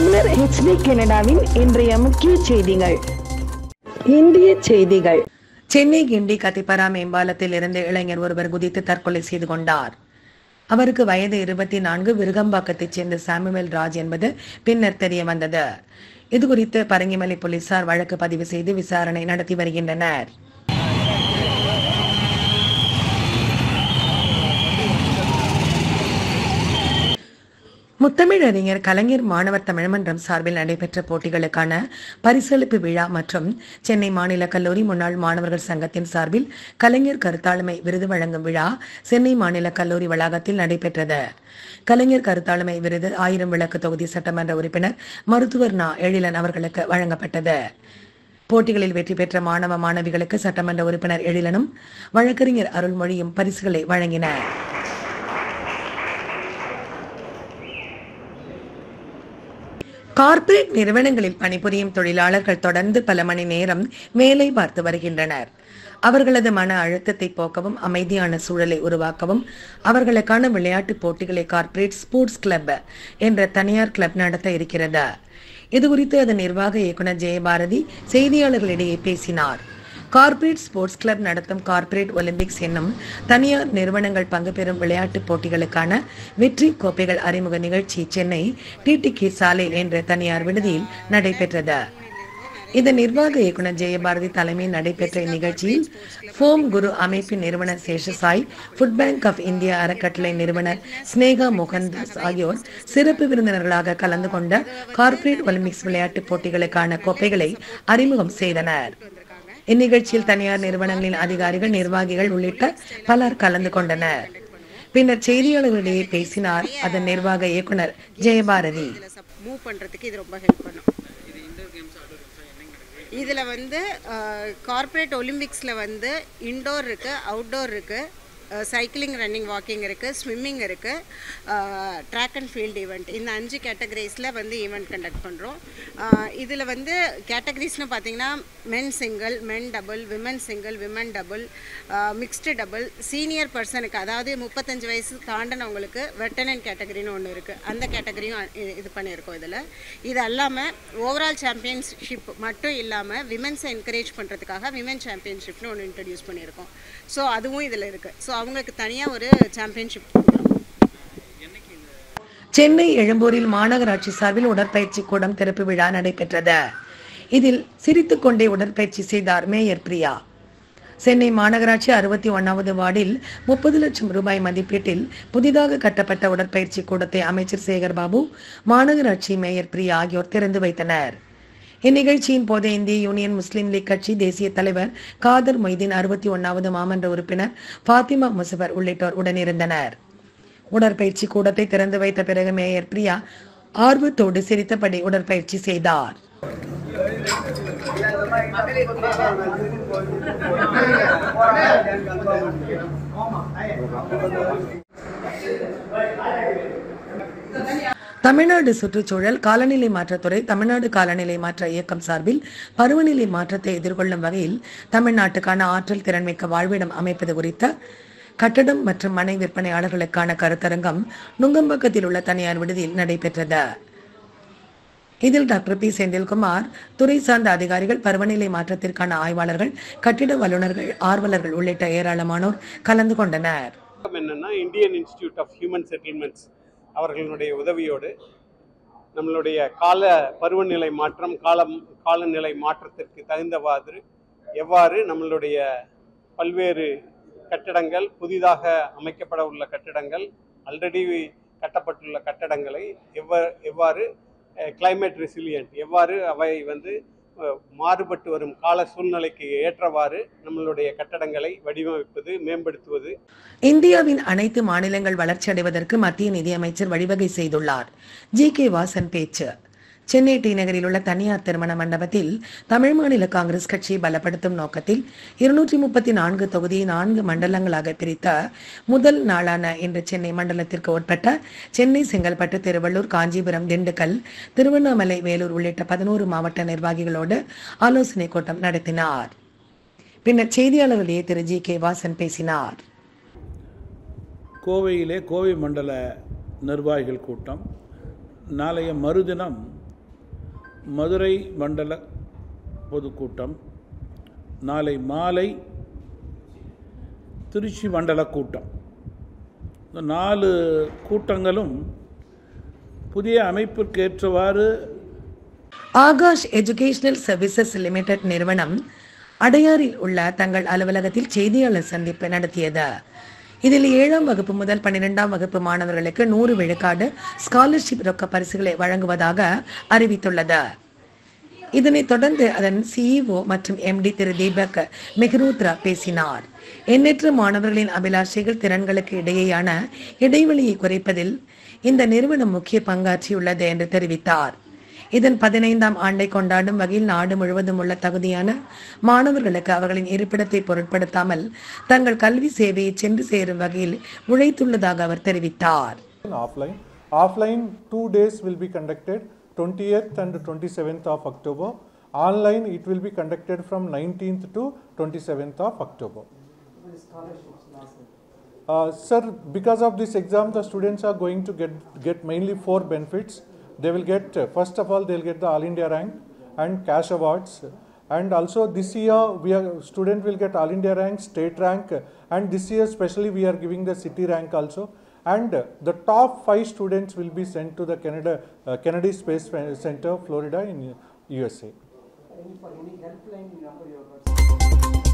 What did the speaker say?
தமிழர் HD கனடாவின் இன்றைய முக்கிய செய்திகள். இந்திய செய்திகள். சென்னை கிண்டி கத்திப்பரா மேம்பாலத்தில் இருந்து இளைஞர் ஒருவர் குதித்து தற்கொலை செய்து கொண்டார். அவருக்கு வயது 24. விருகம்பாக்கத்தைச் சேர்ந்த சாமுவேல் ராஜ் என்பது பின்னர் தெரிய வந்தது. இதுகுறித்து பரங்கிமலை போலீசார் வழக்கு பதிவு செய்து விசாரணை நடத்தி வருகின்றனர். முத்தமிழறிஞர் கலைஞர் மாணவர் தமிழ்மன்றம் சார்பில் நடைபெற்ற போட்டிகளுக்கான பரிசளிப்பு விழா மற்றும் சென்னை மாநில கல்லூரி முன்னாள் மாணவர்கள் சங்கத்தின் சார்பில் கலைஞர் கருத்தாளுமை விருது வழங்கும் விழா சென்னை மாநில கல்லூரி வளாகத்தில் நடைபெற்றது. கலைஞர் கருத்தாளுமை விருது 1000 விளக்கு தொகுதி சட்டமன்ற உறுப்பினர் மருத்துவர் நா. எழிலன் அவர்களுக்கு வழங்கப்பட்டது. போட்டிகளில் வெற்றி பெற்ற மாணவ மாணவிகளுக்கு சட்டமன்ற உறுப்பினர் எழிலனும் வழக்கறிஞர் அருள்மொழியும் பரிசுகளை வழங்கினர். கார்ப்பரேட் நிறுவனங்களில் பணிபுரியும் தொழிலாளர்கள் தொடர்ந்து பல மணி நேரம் வேலை பார்த்து வருகின்றனர். அவர்களது மன அழுத்தத்தை போக்கவும் அமைதியான சூழலை உருவாக்கவும் அவர்களுக்கான விளையாட்டுப் போட்டிகளை கார்ப்பரேட் ஸ்போர்ட்ஸ் கிளப் என்ற தனியார் கிளப் நடத்த இருக்கிறது. இதுகுறித்து அதன் நிர்வாக இயக்குநர் ஜெயபாரதி செய்தியாளர்களிடையே பேசினார். கார்ப்பரேட் ஸ்போர்ட்ஸ் கிளப் நடத்தும் கார்ப்பரேட் ஒலிம்பிக்ஸ் என்னும் தனியார் நிறுவனங்கள் பங்கு பெறும் விளையாட்டுப் போட்டிகளுக்கான வெற்றி கோப்பைகள் அறிமுக நிகழ்ச்சி சென்னை TTK சாலையில் என்ற தனியார் விடுதியில் நடைபெற்றது. இதன் நிர்வாக இயக்குநர் ஜெயபாரதி தலைமையில் நடைபெற்ற இந்நிகழ்ச்சியில் ஃபோம் குரு அமைப்பின் நிறுவனர் Seshasai, food bank of India அறக்கட்டளை நிறுவனர் ஸ்னேகா மோகன்தாஸ் ஆகியோர் சிறப்பு விருந்தினர்களாக கலந்து கொண்ட கார்ப்பரேட் ஒலிம்பிக்ஸ் விளையாட்டுப் போட்டிகளுக்கான கோப்பைகளை அறிமுகம் செய்தனர். இந்நிகழ்ச்சியில் தனியார் நிறுவனங்களின் அதிகாரிகள், நிர்வாகிகள் உள்ளிட்ட பலர் கலந்து கொண்டனர். பின்னர் செய்தியாளர்களிடையே பேசினார் அதன் நிர்வாக இயக்குனர் ஜெயபாரதி. மூவ் பண்றதுக்கு இது ரொம்ப ஹெல்ப் பண்ணும். இதுல கார்ப்பரேட் ஒலிம்பிக்ஸ்ல இன்டோர் இருக்கு, அவுட்டோர் இருக்கு, சைக்கிளிங், ரன்னிங், வாக்கிங் இருக்குது, ஸ்விம்மிங் இருக்குது, ட்ராக் அண்ட் ஃபீல்டு ஈவெண்ட். இந்த 5 கேட்டகரிஸில் ஈவெண்ட் கண்டக்ட் பண்ணுறோம். இதில் கேட்டகரிஸ்னு பார்த்திங்கன்னா men single, men double, women single, women double, mixed double, senior பர்சனுக்கு அதாவது 35 வயசு தாண்டினவங்களுக்கு வெட்டரன் கேட்டகரின்னு ஒன்று இருக்குது. அந்த கேட்டகரியும் இது பண்ணியிருக்கோம். இது அல்லாமல் ஓவரால் சாம்பியன்ஷிப் மட்டும் இல்லாமல் விமென்ஸை என்கரேஜ் பண்ணுறதுக்காக விமன் சாம்பியன்ஷிப்னு ஒன்று இன்ட்ரடியூஸ் பண்ணியிருக்கோம். ஸோ அதுவும் இதில் இருக்குது. ஸோ அவங்களுக்கு தனியாக ஒரு சாம்பியன்ஷிப். சென்னை எழும்பூரில் மாநகராட்சி சார்பில் உடற்பயிற்சி கூடம் திறப்பு விழா நடைபெற்றது. இதில் சிரித்துக்கொண்டே உடற்பயிற்சி செய்தார் மேயர் பிரியா. சென்னை மாநகராட்சி 61வது வார்டில் 30 லட்சம் ரூபாய் மதிப்பீட்டில் புதிதாக கட்டப்பட்ட உடற்பயிற்சி கூடத்தை அமைச்சர் சேகர் பாபு, மாநகராட்சி மேயர் பிரியா ஆகியோர் திறந்து வைத்தனர். இந்நிகழ்ச்சியின் போது இந்திய யூனியன் முஸ்லீம் லீக் கட்சி தேசிய தலைவர் காதர் மொய்தீன், 61வது மாமன்ற உறுப்பினர் பாத்திமா முசவர் உள்ளிட்டோர் உடனிருந்தனர். உடற்பயிற்சி கூடத்தை திறந்து வைத்த பிறகு மேயர் பிரியா ஆர்வத்தோடு சிரித்தபடி உடற்பயிற்சி செய்தார். தமிழ்நாடு சுற்றுச்சூழல் காலநிலை மாற்றத்துறை, தமிழ்நாடு காலநிலை மாற்ற இயக்கம் சார்பில் பருவநிலை மாற்றத்தை எதிர்கொள்ளும் வகையில் தமிழ்நாட்டுக்கான ஆற்றல் திறன்மிக்க வாழ்விடம் அமைப்பது குறித்த கட்டடம் மற்றும் மனை விற்பனையாளர்களுக்கான கருத்தரங்கம் நுங்கம்பாக்கத்தில் உள்ள தனியார் விடுதியில் நடைபெற்றது. இதில் டாக்டர் பி. செந்தில்குமார், துறை சார்ந்த அதிகாரிகள், பருவநிலை மாற்றத்திற்கான ஆய்வாளர்கள், கட்டிட வல்லுநர்கள், ஆர்வலர்கள் உள்ளிட்ட ஏராளமானோர் கலந்து கொண்டனர். Indian Institute of Human Settlements அவர்களுடைய உதவியோடு நம்மளுடைய பருவநிலை மாற்றம், காலநிலை மாற்றத்திற்கு தகுந்தவாறு எவ்வாறு நம்மளுடைய பல்வேறு கட்டடங்கள், புதிதாக அமைக்கப்பட உள்ள கட்டடங்கள், ஆல்ரெடி கட்டப்பட்டுள்ள கட்டடங்களை எவ்வாறு கிளைமேட் ரெசிலியன்ட், எவ்வாறு அவை மாறுபட்டு வரும் கால சூழ்நிலைக்கு ஏற்றவாறு நம்மளுடைய கட்டடங்களை வடிவமைப்பது, மேம்படுத்துவது. இந்தியாவின் அனைத்து மாநிலங்கள் வளர்ச்சி அடைவதற்கு மத்திய நிதியமைச்சர் வழிவகை செய்துள்ளார். GK வாசன் பேச்சு. சென்னை டி நகரில் உள்ள தனியார் திருமண மண்டபத்தில் தமிழ் மாநில காங்கிரஸ் கட்சியை பலப்படுத்தும் நோக்கத்தில் 234 தொகுதியை 4 மண்டலங்களாக பிரித்த முதல் நாளான இன்று சென்னை மண்டலத்திற்கு உட்பட்ட சென்னை, செங்கல்பட்டு, திருவள்ளூர், காஞ்சிபுரம், திண்டுக்கல், திருவண்ணாமலை, வேலூர் உள்ளிட்ட 11 மாவட்ட நிர்வாகிகளோடு ஆலோசனை கூட்டம் நடத்தினார். பின்னர் செய்தியாளர்களிடையே திரு GK வாசன் பேசினார். கோவையிலே கோவை மண்டல நிர்வாகிகள் கூட்டம், நாளைய மறுதினம் மதுரை மண்டல பொதுக்கூட்டம், நாளை மாலை திருச்சி மண்டல கூட்டம். இந்த 4 கூட்டங்களும் புதிய அமைப்பிற்கு ஏற்றவாறு ஆகாஷ் எஜுகேஷனல் சர்வீசஸ் லிமிடெட் நிறுவனம் அடையாறில் உள்ள தங்கள் அலுவலகத்தில் செய்தியாளர் சந்திப்பு நடத்தியது. இதில் 7ஆம் வகுப்பு முதல் 12ஆம் வகுப்பு மாணவர்களுக்கு 100 விழுக்காடு ஸ்காலர்ஷிப் ரொக்க பரிசுகளை வழங்குவதாக அறிவித்துள்ளது. இதனைத் தொடர்ந்து அதன் சிஇஓ மற்றும் எம்டி திரு தீபக் மெஹ்ரோத்ரா பேசினார். எண்ணற்ற மாணவர்களின் அபிலாஷைகள் திறன்களுக்கு இடையேயான இடைவெளியை குறைப்பதில் இந்த நிறுவனம் முக்கிய பங்காற்றியுள்ளது என்று தெரிவித்தார். இதன் 15ஆம் ஆண்டை கொண்டாடும் வகையில் நாடு முழுவதும் உள்ள தகுதியான மாணவர்களுக்கு அவர்களின் இருப்பிடத்தை பொருட்படுத்தாமல் தங்கள் கல்வி சேவையை சென்று சேரும் வகையில் உழைத்துள்ளதாக அவர் தெரிவித்தார். Offline 2 days will be conducted, 20th and 27th of October. Online it will be conducted from 19th to 27th of October. Sir, because of this exam, the students are going to get mainly 4 benefits. They will get, first of all, they will get the All India rank and cash awards. And also this year, student will get All India rank, state rank, and this year especially we are giving the city rank also. And the top 5 students will be sent to the Kennedy Space Center, Florida in USA. Any helpline number you have got?